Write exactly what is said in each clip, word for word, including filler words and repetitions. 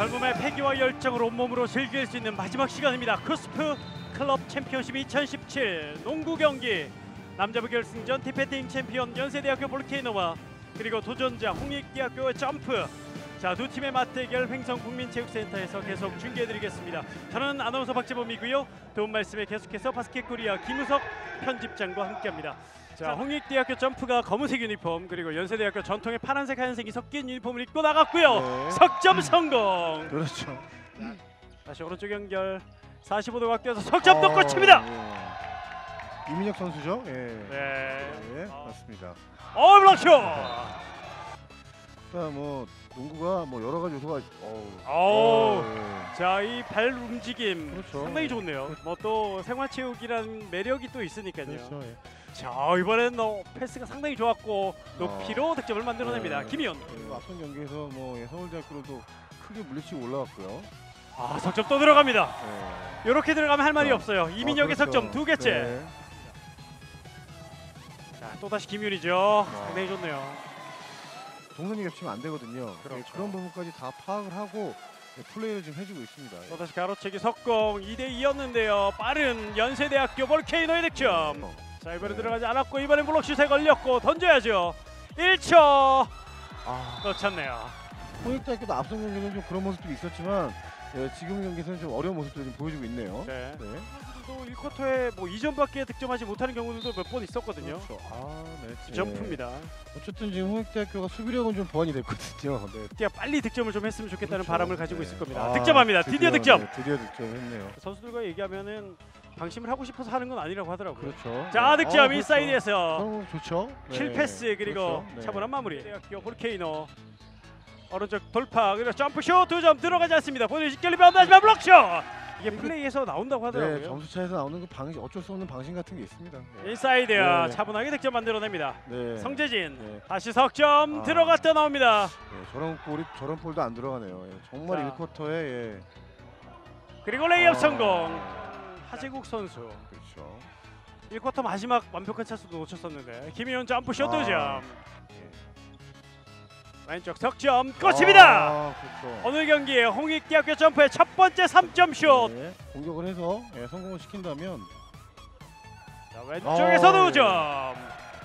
젊음의 패기와 열정을 온몸으로 즐길 수 있는 마지막 시간입니다. 쿠스프 클럽 챔피언십 이천십칠 농구 경기 남자부 결승전 디펜딩 챔피언 연세대학교 볼케이노와 그리고 도전자 홍익대학교의 점프. 자, 두 팀의 맞대결 횡성국민체육센터에서 계속 중계해드리겠습니다. 저는 아나운서 박재범이고요. 도움 말씀에 계속해서 바스켓코리아 김우석 편집장과 함께합니다. 자, 홍익대학교 점프가 검은색 유니폼, 그리고 연세대학교 전통의 파란색 하얀색이 섞인 유니폼을 입고 나갔고요. 네. 석점 성공. 그렇죠. 다시 오른쪽 연결 사십오 도 각도에서 석점도 어, 꽂힙니다. 예. 이민혁 선수죠? 예. 네. 네, 맞습니다. 어, 블록쇼. 일단 뭐 농구가 뭐 여러 가지 요소가 어우. 어우. 어, 자, 이 발 움직임 그렇죠. 상당히 좋네요. 뭐 또 생활체육이라는 매력이 또 있으니까요. 그렇죠. 예. 자, 이번엔 어, 패스가 상당히 좋았고 높이로 어. 득점을 만들어냅니다. 네. 김희연. 그리고 앞선 경기에서 뭐 예, 서울대학교로도 크게 물리치고 올라갔고요. 아, 석점 또 들어갑니다. 네. 이렇게 들어가면 할 말이 어. 없어요. 이민혁의 아, 그렇죠. 석점 두 개째. 네. 자, 또 다시 김윤이죠. 어. 상당히 좋네요. 동선이 겹치면 안 되거든요. 그렇죠. 예, 그런 부분까지 다 파악을 하고 예, 플레이를 지금 해주고 있습니다. 예. 또 다시 가로채기 석공 이 대 이였는데요. 빠른 연세대학교 볼케이노의 득점. 어. 자, 이번에 네. 들어가지 않았고 이번엔 블록슛에 걸렸고 던져야죠. 일 초 아, 놓쳤네요. 홍익대학교도 앞선 경기는 좀 그런 모습들이 있었지만 예, 지금 경기에서는 좀 어려운 모습들을 좀 보여주고 있네요. 네. 네. 또 일 쿼터에 뭐 이 점밖에 득점하지 못하는 경우들도 몇 번 있었거든요. 그렇죠. 아, 네. 점프입니다. 어쨌든 지금 홍익대학교가 수비력은 좀 보완이 됐거든요. 네. 뛰어 빨리 득점을 좀 했으면 좋겠다는 그렇죠. 바람을 가지고 네. 있을 겁니다. 아, 득점합니다. 드디어, 득점. 네, 드디어 득점했네요. 선수들과 얘기하면은 방심을 하고 싶어서 하는 건 아니라고 하더라고요. 그렇죠. 자, 네. 득점 아, 인사이드에서 그렇죠. 좋죠. 네. 킬 패스 그리고 그렇죠. 네. 차분한 마무리. 대학교 볼케이노 오른쪽 돌파 그리고 점프슛 두 점 들어가지 않습니다. 본인이 직결 리바운드 하지만 블록슛. 이게 플레이에서 나온다고 하더라고요. 네, 점수 차에서 나오는 그 방식 어쩔 수 없는 방식 같은 게 있습니다. 네. 인사이드 네. 차분하게 득점 만들어냅니다. 네. 성재진 네. 다시 석점 아. 들어갔다 나옵니다. 네, 저런 볼이 저런 볼도 안 들어가네요. 예, 정말 자. 일 쿼터에 예. 그리고 레이업 아. 성공. 하재국 선수 그렇죠. 일 쿼터 마지막 완벽한 찬스도 놓쳤었는데 김희연 점프슛 두 점. 아. 왼쪽 석점 꽂힙니다. 아, 그렇죠. 오늘 경기에 홍익대학교 점프의 첫 번째 삼 점 슛. 네, 공격을 해서 예, 성공을 시킨다면 자, 왼쪽에서도 아, 두 점.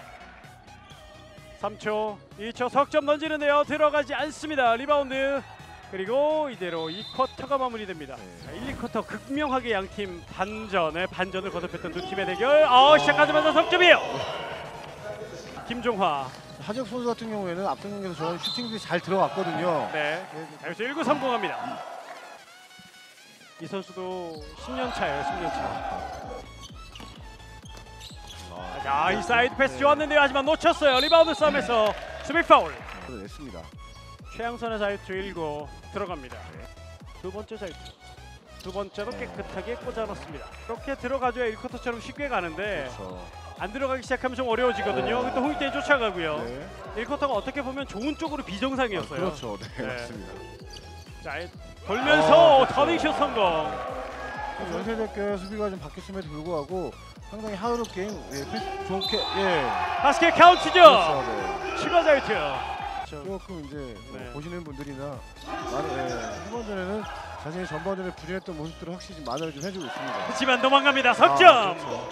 삼 초, 이 초 석점 던지는데요. 들어가지 않습니다. 리바운드. 그리고 이대로 이 쿼터가 마무리됩니다. 네. 자, 일, 이 쿼터 극명하게 양팀 반전에 반전을 거듭했던 두 팀의 대결. 어, 시작하자마자 석점이에요. 김종화. 하재욱 선수 같은 경우에는 앞선 경기에서 저런 슈팅들이 잘 들어갔거든요. 네. 여기서 일 구 성공합니다. 이 선수도 십 년 차예요. 십 년 차. 아, 자, 이 사이드 패스 좋았는데요. 하지만 놓쳤어요. 리바운드 싸움에서 수비 파울. 냈습니다. 최양선의 자유투 일 구 들어갑니다. 두 번째 자유투. 두 번째로 깨끗하게 꽂아 넣습니다. 이렇게 들어가줘야 일 쿼터처럼 쉽게 가는데 그렇죠. 안 들어가기 시작하면 좀 어려워지거든요. 네. 또 홍익대는 쫓아가고요. 네. 일 쿼터가 어떻게 보면 좋은 쪽으로 비정상이었어요. 그렇죠. 네, 네. 맞습니다. 자, 돌면서 아, 그렇죠. 터닝슛 성공. 연세대학교 수비가 좀 바뀌었음에도 불구하고 상당히 하드로 게임 예, 패스 좋게 예. 바스켓 카운트죠. 그렇죠, 네. 추가 자유투. 조금 이제 뭐 네. 보시는 분들이나 많은 예, 후반전에는 자신의 전반전에 부진했던 모습들을 확실히 좀 만회를 좀 해주고 있습니다. 하지만 도망갑니다. 석점. 아, 그렇죠.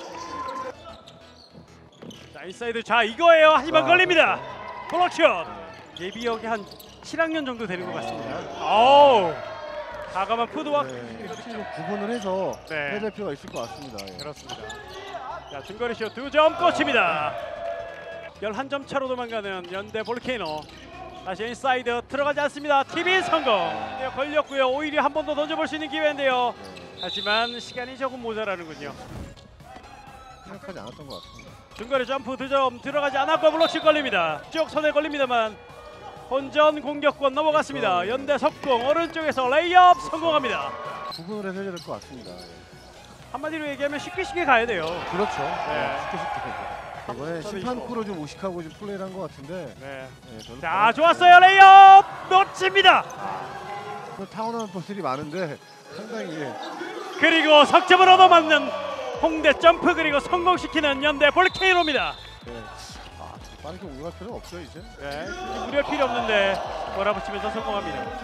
자, 인사이드. 자, 이거예요. 하지만 아, 걸립니다. 블록슛. 네. 예비역이 한 칠 학년 정도 되는 것 같습니다. 어우. 과감한 푸드워크. 네, 확실히 좀 구분을 해서 네. 해야 될 필요가 있을 것 같습니다. 예. 그렇습니다. 자, 중거리 슛 두 점 꽂힙니다. 열한 점 차로 도망가는 연대 볼케이노. 다시 인사이드 들어가지 않습니다. 티빈 성공. 네, 걸렸고요. 오히려 한 번 더 던져볼 수 있는 기회인데요. 하지만 시간이 조금 모자라는군요. 생각하지 않았던 것 같습니다. 중거리 점프 두 점 들어가지 않았고 블록슛 걸립니다. 쭉 손에 걸립니다만 혼전 공격권 넘어갔습니다. 연대 석공 오른쪽에서 레이업 성공합니다. 구분을 해서 해야 될 것 같습니다. 예. 한마디로 얘기하면 쉽게 쉽게 가야 돼요. 그렇죠. 네. 네. 쉽게 쉽게. 이번에 심판코로 좀 무식하고 좀 플레이를 한 것 같은데. 네. 예, 저는 자, 좋았어요. 레이업 놓칩니다. 타운하는 버스들이 많은데 상당히 예. 그리고 석점을 얻어맞는 홍대 점프 그리고 성공시키는 연대 볼케이노입니다. 예. 아, 빠르게 올라갈 필요는 없죠 이제. 네, 무리할 필요 없는데 몰아붙이면서 성공합니다.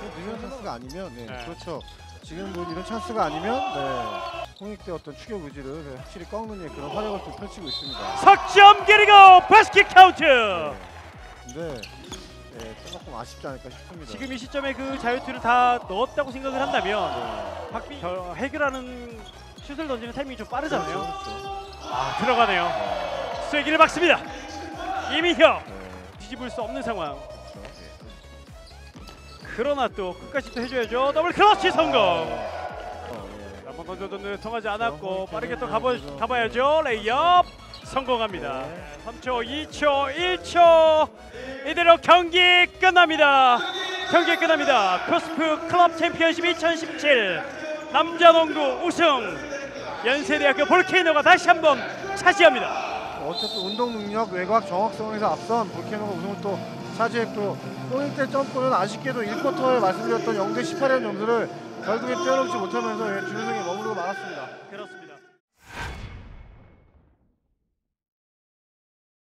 이런 찬스가 아니면 네, 네. 그렇죠. 지금 뭐 이런 찬스가 아니면 네, 홍익대 어떤 추격 의지를 네, 확실히 꺾는 예, 그런 활약을 또 펼치고 있습니다. 석점 그리고 바스켓 카운트. 네. 근데 네, 조금 아쉽지 않을까 싶습니다. 지금 이 시점에 그 자유투를 다 넣었다고 생각을 한다면 네. 박비 저 해결하는 슛을 던지는 타이밍이 좀 빠르잖아요. 그렇죠. 아 들어가네요. 쐐기를 박습니다. 이민혁 네. 뒤집을 수 없는 상황. 그렇죠. 네. 그러나 또 끝까지 또 해줘야죠. 더블 클러치 성공. 어, 네. 한번 던져줬는데 통하지 않았고 홍익대는 빠르게 또 네, 가보, 그래서- 가봐야죠. 레이업 성공합니다. 네. 삼 초, 이 초, 일 초 이대로 경기 끝납니다. 경기 끝납니다. 크로스프 클럽 챔피언십 이천십칠 남자 농구 우승 연세대학교 볼케이노가 다시 한번 차지합니다. 어쨌든 운동 능력, 외곽, 정확성에서 앞선 볼케이노가 우승을 또 차지했고요. 홍익대 점프는 아쉽게도 일 쿼터에 말씀드렸던 영 대 십팔이라는 점수를 결국에 뛰어넘지 못하면서 예, 준우승에 머무르고 말았습니다. 그렇습니다.